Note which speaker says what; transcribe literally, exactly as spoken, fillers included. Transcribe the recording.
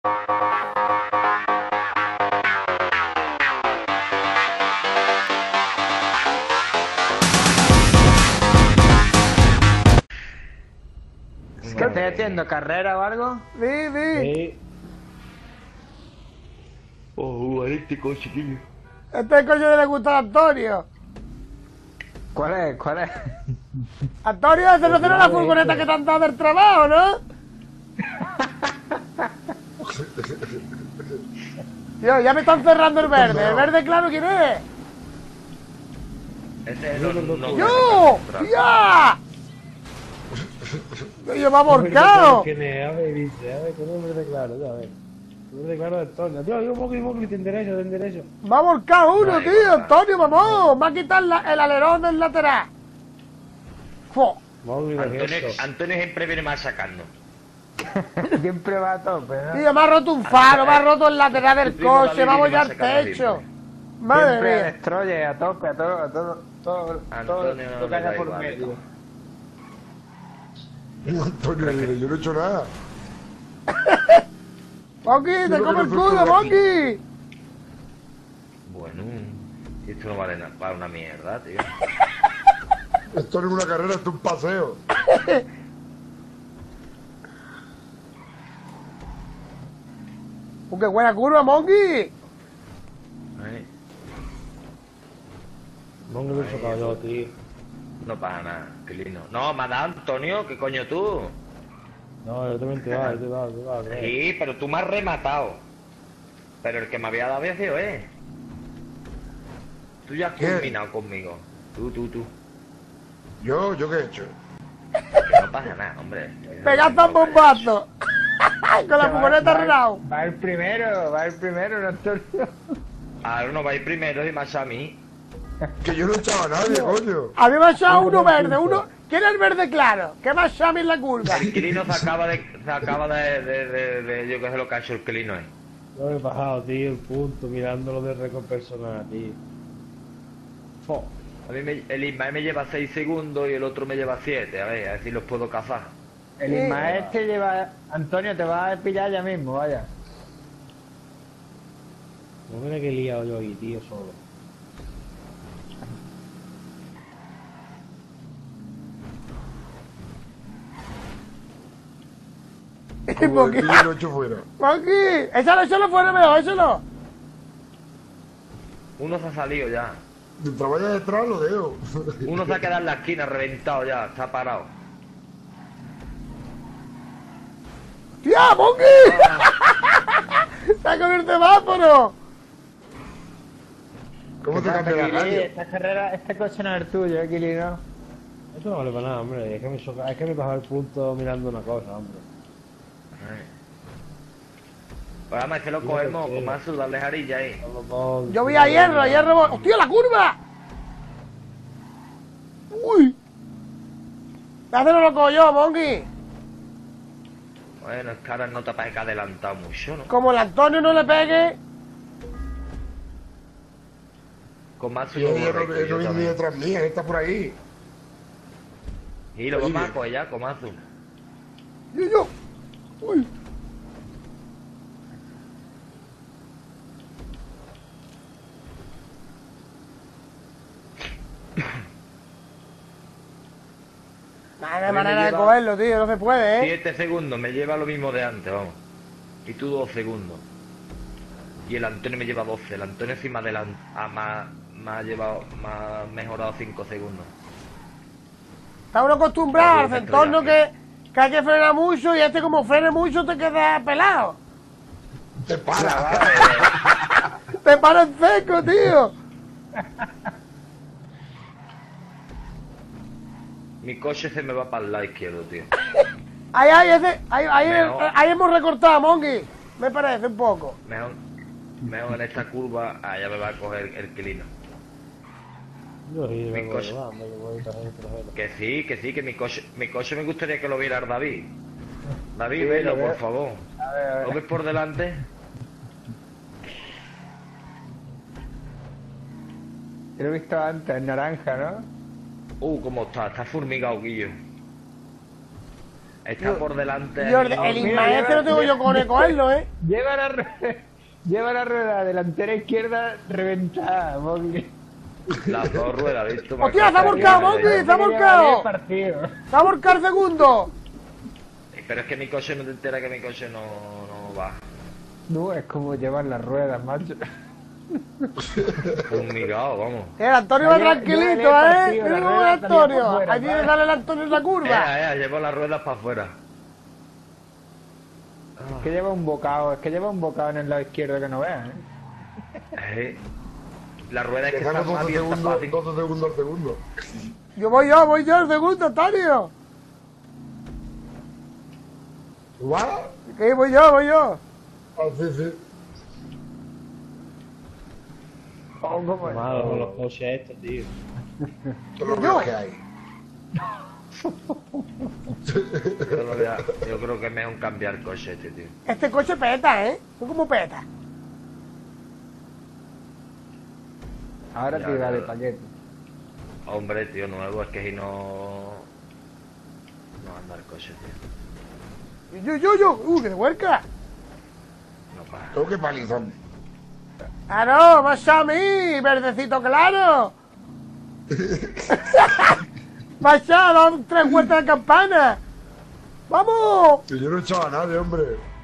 Speaker 1: ¿Qué estoy haciendo? ¿Carrera o algo?
Speaker 2: Sí, sí.
Speaker 3: Sí.
Speaker 4: Oh, jugar este coche, chiquillo.
Speaker 2: Este coño le gusta a Antonio.
Speaker 1: ¿Cuál es? ¿Cuál es?
Speaker 2: Antonio, ese no será la furgoneta que te han dado del trabajo, ¿no? Tío, ya me están cerrando el verde. ¿El verde claro quién es?
Speaker 4: Ese es el no,
Speaker 2: ¡Yo! ¡Ya! Yo me ha volcado.
Speaker 3: ¿Quién es? A ver, dice, a ver, con un verde claro, ya, a ver. Un verde claro de Antonio. Tío, yo Mogli, Mogli, ten derecho, ten derecho.
Speaker 2: Me ha volcado uno,
Speaker 4: Ay,
Speaker 2: tío.
Speaker 4: papá.
Speaker 2: Antonio, vamos. Me ha quitado la- el alerón del lateral. ¡Fo!
Speaker 3: Mogli, ¿qué es
Speaker 4: Antonio,
Speaker 3: esto?
Speaker 4: Antonio siempre viene más sacando.
Speaker 1: Siempre va a tope, ¿no?
Speaker 2: Tío, me ha roto un faro, me ha roto el lateral del
Speaker 4: Tu primo
Speaker 2: coche,
Speaker 4: David
Speaker 2: vamos
Speaker 4: viene
Speaker 2: ya
Speaker 4: más
Speaker 2: al
Speaker 4: sacando
Speaker 2: techo.
Speaker 4: siempre.
Speaker 2: Madre
Speaker 1: Siempre a
Speaker 2: mía.
Speaker 1: destroyer, a tope, a todo, a todo, todo, todo,
Speaker 4: Antonio
Speaker 1: todo
Speaker 4: no
Speaker 1: que
Speaker 4: le
Speaker 1: haya
Speaker 4: da
Speaker 1: por
Speaker 4: igual,
Speaker 1: medio.
Speaker 5: Antonio, dice, yo no he hecho nada.
Speaker 2: Monkey, te
Speaker 5: Yo
Speaker 2: come
Speaker 5: no
Speaker 2: el
Speaker 5: creo
Speaker 2: culo,
Speaker 5: que
Speaker 2: Monkey.
Speaker 4: Bueno, esto no vale nada para una mierda, tío.
Speaker 5: Esto no es una carrera, esto es un paseo.
Speaker 2: Uh, ¡Qué buena curva, Monkey!
Speaker 4: Ay,
Speaker 3: Mogli lo he chocado yo, tío.
Speaker 4: no pasa nada, qué lindo. No, me ha dado Antonio, ¿qué coño tú?
Speaker 3: No, yo también te va, yo te va, te va, te va.
Speaker 4: Sí, pero tú me has rematado. Pero el que me había dado había sido él. Tú ya has
Speaker 5: ¿Qué?
Speaker 4: culminado conmigo. Tú, tú, tú.
Speaker 5: Yo, ¿yo qué he hecho?
Speaker 4: Que no pasa nada, hombre.
Speaker 2: ¡Pegaste un bombazo! Con la furgoneta
Speaker 1: va,
Speaker 2: Renault.
Speaker 1: va el primero, va el primero, no Antonio.
Speaker 4: Ahora uno va a ir primero y más a mí.
Speaker 5: Que yo no echaba a nadie, coño.
Speaker 2: A mí me ha echado uno verde, uno... ¿Quién es el verde claro? ¿Qué más Xami en la curva?
Speaker 4: El Quilino se acaba de... Se acaba de... de, de, de- yo qué sé lo que ha hecho el Quilino ahí.
Speaker 3: Yo he bajado, tío, el punto, mirándolo de récord personal, tío. Fo.
Speaker 4: A mí me- el Ismael me lleva seis segundos y el otro me lleva siete. A ver, a ver si los puedo cazar.
Speaker 1: El Ismael te lleva... Antonio, te va a pillar ya mismo, vaya.
Speaker 3: No mira que he liado yo aquí, tío, solo.
Speaker 2: Y
Speaker 5: Como el
Speaker 2: Monkey,
Speaker 5: tío lo he hecho fuera.
Speaker 2: Monkey, échalo, échalo fuera mejor, échalo.
Speaker 4: Uno se ha salido ya.
Speaker 5: Mientras vaya detrás lo dejo.
Speaker 4: Uno se ha quedado en la esquina, reventado ya. Está parado.
Speaker 2: ¡Tía, Monkey! ¡Se ha comido el semáforo!
Speaker 5: ¿Cómo te
Speaker 1: Esta-
Speaker 5: cambia la
Speaker 1: esta-
Speaker 5: radio?
Speaker 1: Esta carrera, este coche no es el tuyo, eh, Quilino.
Speaker 3: Esto no vale para nada, hombre. Es que me, choca, es que me baja el punto mirando una cosa, hombre.
Speaker 4: Pues además es que lo
Speaker 3: Yo
Speaker 4: cogemos
Speaker 3: qué
Speaker 4: con
Speaker 3: sé.
Speaker 4: más su, darle jarilla ahí.
Speaker 3: Los dos-
Speaker 2: Yo vi a hierro, a hierro... ¡Hostia, la curva! ¡Uy! ¿Qué hace no lo cojo yo, Monkey?
Speaker 4: Bueno, es que ahora no te parece que ha adelantado mucho, ¿no?
Speaker 2: Como el Antonio no le pegue...
Speaker 4: Con más su
Speaker 5: Yo
Speaker 4: yo
Speaker 5: no
Speaker 4: correcto,
Speaker 5: no
Speaker 4: yo
Speaker 5: viene ni
Speaker 4: también.
Speaker 5: detrás mía, está por ahí.
Speaker 4: Y lo vamos a coger ya, con Mazu.
Speaker 2: Y yo... ¡Uy! No hay manera de
Speaker 4: lleva-
Speaker 2: cogerlo, tío, no se puede, ¿eh?
Speaker 4: Siete segundos, me lleva lo mismo de antes, vamos. Y tú dos segundos. Y el Antonio me lleva doce. El Antonio sí me, adelant- ah, me, ha- me ha llevado, me ha mejorado cinco segundos.
Speaker 2: Está uno acostumbrado al
Speaker 4: Pero
Speaker 2: entorno
Speaker 4: ya,
Speaker 2: que, que hay que frenar mucho y este como frene mucho te queda pelado.
Speaker 5: Te para.
Speaker 2: Te para en seco, tío.
Speaker 4: Mi coche se me va para el lado izquierdo, tío.
Speaker 2: Ahí, ahí, ese, ahí, ahí,
Speaker 4: Mejor.
Speaker 2: ahí hemos recortado, Monkey. Me parece un poco.
Speaker 4: Mejor, mejor en esta curva, allá me va a coger el Quilino.
Speaker 3: Yo sí,
Speaker 4: Mi
Speaker 3: vengo
Speaker 4: coche.
Speaker 3: llevando, que voy trasero, trasero.
Speaker 4: Que sí, que sí, que mi coche, mi coche me gustaría que lo viera el David. David,
Speaker 1: Sí,
Speaker 4: velo,
Speaker 1: lo veo.
Speaker 4: por favor.
Speaker 1: A ver, a
Speaker 4: ¿Lo
Speaker 1: ver.
Speaker 4: ves por delante?
Speaker 1: Yo lo he visto antes, en naranja, ¿no?
Speaker 4: Uh, cómo está, está formigado, Guillo. Está por delante.
Speaker 2: Yo, el
Speaker 1: mira,
Speaker 2: Ismael
Speaker 1: lleva-
Speaker 2: este no tengo yo con cogerlo, ¿eh?
Speaker 1: Lleva la, rue- lleva la rueda delantera izquierda reventada, Mogli.
Speaker 4: Las dos ruedas, ¿visto?
Speaker 2: ¡Hostia, se ha volcado, Mogli! ¡Se ha
Speaker 1: Lleva
Speaker 2: volcado!
Speaker 1: diez partidos.
Speaker 2: ¡Se ha volcado el segundo!
Speaker 4: Pero es que mi coche no te entera que mi coche no, no va.
Speaker 1: No, es como llevar las ruedas, macho.
Speaker 4: Fumigado, vamos.
Speaker 2: El Antonio va
Speaker 1: Lleva-
Speaker 2: tranquilito,
Speaker 1: lleva el
Speaker 2: ¿eh?
Speaker 1: partido,
Speaker 2: Mira
Speaker 1: la
Speaker 2: cómo va
Speaker 1: rueda
Speaker 2: Antonio.
Speaker 1: salía por fuera,
Speaker 2: Allí
Speaker 1: ¿sabes?
Speaker 2: le sale el Antonio en la curva.
Speaker 4: Ea, ea, llevo las ruedas para afuera.
Speaker 1: Es que lleva un bocado, es que lleva un bocado en el lado izquierdo que no veas, ¿eh?
Speaker 4: Eh, La rueda es
Speaker 5: Que
Speaker 4: que
Speaker 5: saca
Speaker 4: está más
Speaker 5: doce
Speaker 4: abierta
Speaker 5: segundos,
Speaker 4: fácil.
Speaker 5: doce segundos al segundo.
Speaker 2: Yo voy yo, voy yo el segundo, Antonio.
Speaker 5: ¿What?
Speaker 2: ¿Qué? Voy yo, voy yo.
Speaker 5: Ah, sí, sí.
Speaker 1: Oh, ¿cómo es?
Speaker 3: Malo con los coches estos, tío.
Speaker 5: Esto es lo
Speaker 2: Yo.
Speaker 5: que que hay.
Speaker 4: Yo, lo voy a- yo creo que es mejor cambiar el coche este, tío.
Speaker 2: Este coche peta, ¿eh? ¿Tú cómo peta?
Speaker 1: Ahora
Speaker 4: Ya,
Speaker 1: tira
Speaker 4: ya,
Speaker 1: de
Speaker 4: ya.
Speaker 1: paquete.
Speaker 4: Hombre, tío, nuevo, es que si no... No anda el coche, tío.
Speaker 2: Yo, yo, yo. Uh, que de huerca.
Speaker 4: No para.
Speaker 5: Tengo que palizón.
Speaker 2: Ah, no, más a mí, verdecito claro. Más a, dos, tres vueltas de campana. ¡Vamos!
Speaker 5: Que yo no he echado a nadie, hombre.